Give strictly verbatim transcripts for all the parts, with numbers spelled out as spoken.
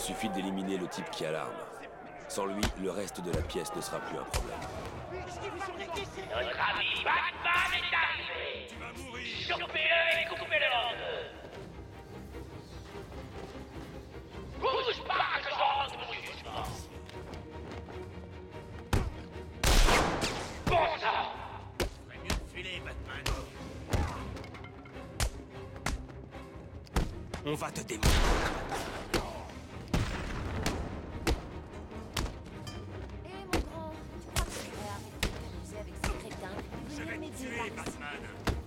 suffit d'éliminer le type qui a l'arme. Sans lui, le reste de la pièce ne sera plus un problème. Notre ami Batman est arrivé. Tu vas mourir. Chopez-le et coupez-le en deux. Bouge pas, que je rentre mon jugement. Bon sang. Ferait mieux de filer, Batman. On va te démolir. Eh mon grand, tu crois que je pourrais arrêter de t'amuser avec ces crétins? Je vais te tuer, Batman.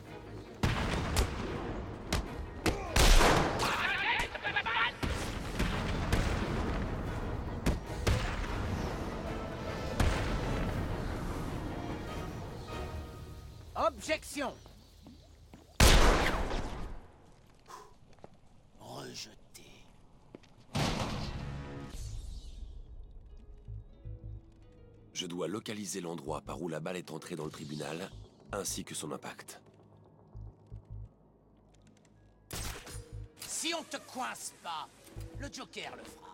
Objection! Rejeté. Je dois localiser l'endroit par où la balle est entrée dans le tribunal, ainsi que son impact. Si on te coince pas, le Joker le fera.